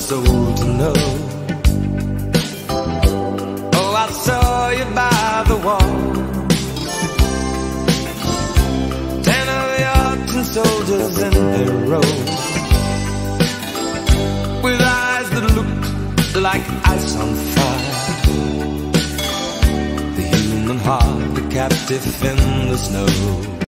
soul to know. Oh, I saw you by the wall, 10 of your elton soldiers in a row, with eyes that looked like ice on fire. The human heart, the captive in the snow.